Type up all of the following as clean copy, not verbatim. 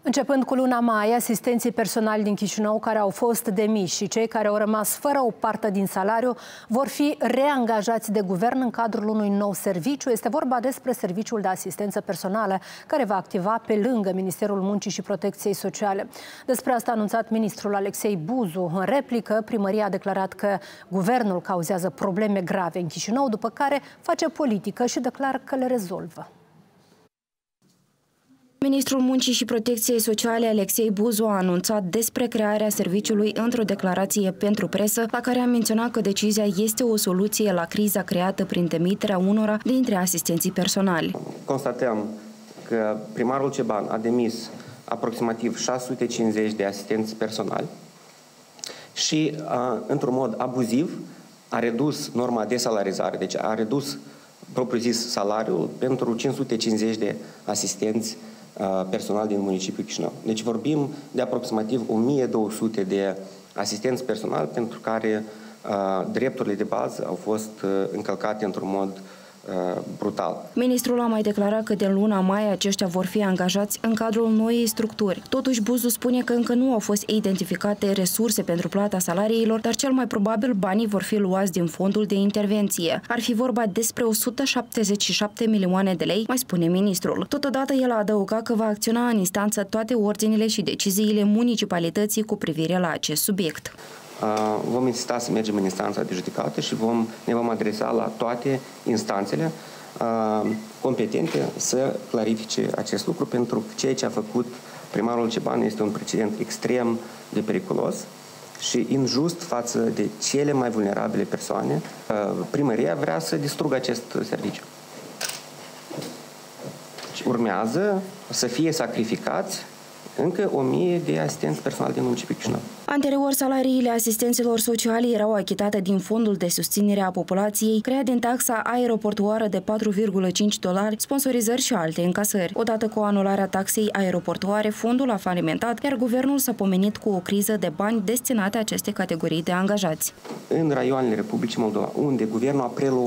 Începând cu luna mai, asistenții personali din Chișinău care au fost demiși și cei care au rămas fără o parte din salariu vor fi reangajați de guvern în cadrul unui nou serviciu. Este vorba despre Serviciul de Asistență Personală, care va activa pe lângă Ministerul Muncii și Protecției Sociale. Despre asta a anunțat ministrul Alexei Buzu. În replică, primăria a declarat că guvernul cauzează probleme grave în Chișinău, după care face politică și declară că le rezolvă. Ministrul Muncii și Protecției Sociale Alexei Buzu a anunțat despre crearea serviciului într-o declarație pentru presă, la care a menționat că decizia este o soluție la criza creată prin demiterea unora dintre asistenții personali. Constatăm că primarul Ceban a demis aproximativ 650 de asistenți personali și, într-un mod abuziv, a redus norma de salarizare, deci a redus propriu-zis salariul pentru 550 de asistenți personal din municipiul Chișinău. Deci vorbim de aproximativ 1200 de asistenți personali pentru care drepturile de bază au fost încălcate într-un mod brutal. Ministrul a mai declarat că de luna mai aceștia vor fi angajați în cadrul noii structuri. Totuși, Buzu spune că încă nu au fost identificate resurse pentru plata salariilor, dar cel mai probabil banii vor fi luați din fondul de intervenție. Ar fi vorba despre 177 milioane de lei, mai spune ministrul. Totodată, el a adăugat că va acționa în instanță toate ordinele și deciziile municipalității cu privire la acest subiect. Vom insista să mergem în instanța de judecată și ne vom adresa la toate instanțele competente să clarifice acest lucru, pentru că ceea ce a făcut primarul Ceban este un precedent extrem de periculos și injust față de cele mai vulnerabile persoane. Primăria vrea să distrugă acest serviciu. Urmează să fie sacrificați încă 1000 de asistenți personali din municipiul Chișinău. Anterior, salariile asistenților sociali erau achitate din Fondul de Susținere a Populației, creat din taxa aeroportuară de $4,5, sponsorizări și alte încasări. Odată cu anularea taxei aeroportuare, fondul a falimentat, iar guvernul s-a pomenit cu o criză de bani destinate acestei categorii de angajați. În raioanele Republicii Moldova, unde guvernul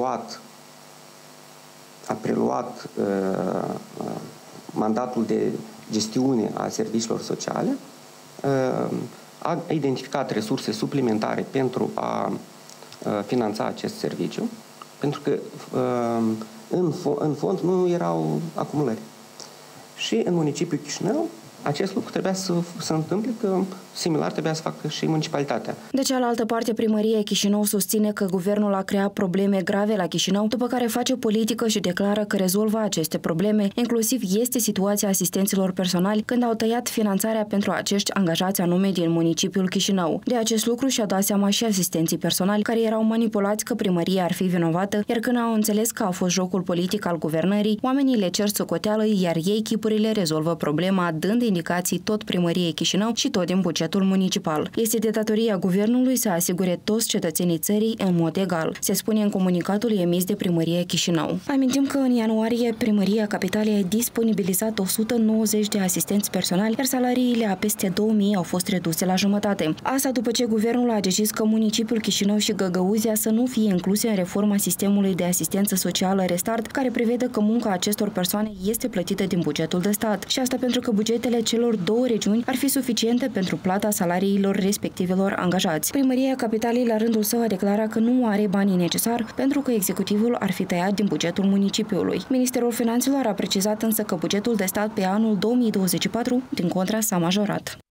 a preluat mandatul de gestiune a serviciilor sociale, a identificat resurse suplimentare pentru a finanța acest serviciu, pentru că în fond nu erau acumulări. Și în municipiul Chișinău acest lucru trebuia să se întâmple, că similar trebuia să facă și municipalitatea. De cealaltă parte, primăria Chișinău susține că guvernul a creat probleme grave la Chișinău, după care face politică și declară că rezolvă aceste probleme, inclusiv este situația asistenților personali, când au tăiat finanțarea pentru acești angajați anume din municipiul Chișinău. De acest lucru și-a dat seama și asistenții personali, care erau manipulați că primăria ar fi vinovată, iar când au înțeles că a fost jocul politic al guvernării, oamenii le cer socoteală, iar ei chipurile rezolvă problema, dând indicații tot primăriei Chișinău și tot din bugetul municipal. Este de datoria guvernului să asigure toți cetățenii țării în mod egal, se spune în comunicatul emis de primăria Chișinău. Amintim că în ianuarie primăria Capitalei a disponibilizat 190 de asistenți personali, iar salariile a peste 2000 au fost reduse la jumătate. Asta după ce guvernul a decis că municipiul Chișinău și Găgăuzia să nu fie incluse în reforma sistemului de asistență socială Restart, care prevede că munca acestor persoane este plătită din bugetul de stat. Și asta pentru că bugetele celor două regiuni ar fi suficiente pentru plata salariilor respectivelor angajați. Primăria Capitalei, la rândul său, a declarat că nu are banii necesari pentru că executivul ar fi tăiat din bugetul municipiului. Ministerul Finanțelor a precizat însă că bugetul de stat pe anul 2024, din contra, s-a majorat.